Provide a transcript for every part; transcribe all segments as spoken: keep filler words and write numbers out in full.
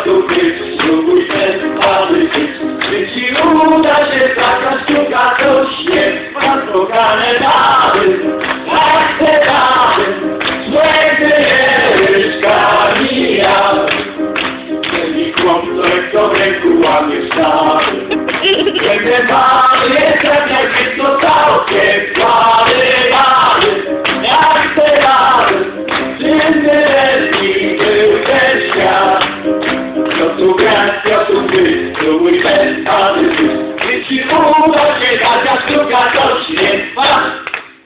tu być, spróbuj ten stary być. Czy ci uda się taka sztuka, to świetna, spokane dary, tak te rady, złe łyżka mija. Czyli chłop, którego w ręku łamie stary. Piękne pary, jest tak jak jest to całkiem pary, pary, jak te rady, czynny leci był ten świat. Co tu grać, co tu być, spróbuj ten stary być. Gdy ci uda się taka sztuka, to świetna.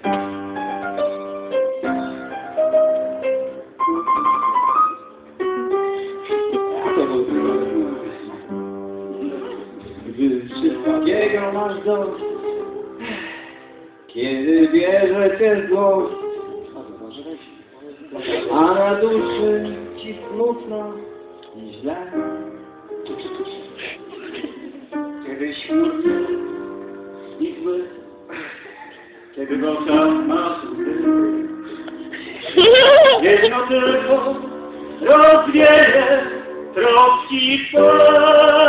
Gdy wszystkiego masz dość, kiedy bierze cię złość, a na duszy ci smutno i źle, kiedy śmierć i zły, kiedy w oczach masz łzy, jedno tylko rozwieje troski twoje.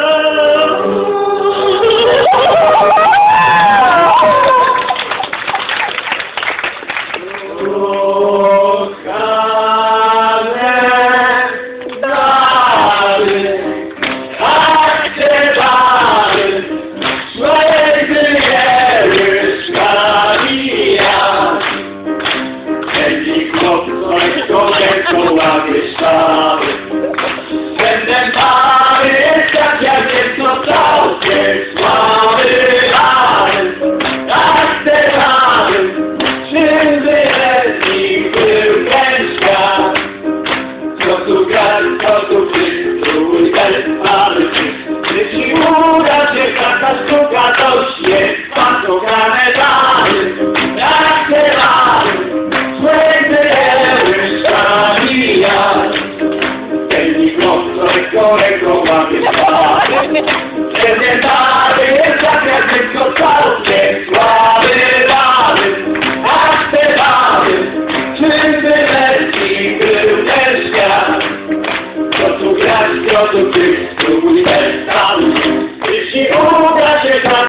Będę pary, tak jak jest to całkiem słaby rany, tak te rany, czym wyleźli był ten świat. Co tu grać, co tu być, spróbuj ten pary być. Gdy ci uda się taka sztuka, to świetna, szukane rany, tak te rany, złe łyżka mija. Którego łamie stary. Pewnie dary, tak jak jest to całkiem słaby rany, a te rany, czym wyleci był ten świat. Co tu grać, co tu być, spróbuj ten stary.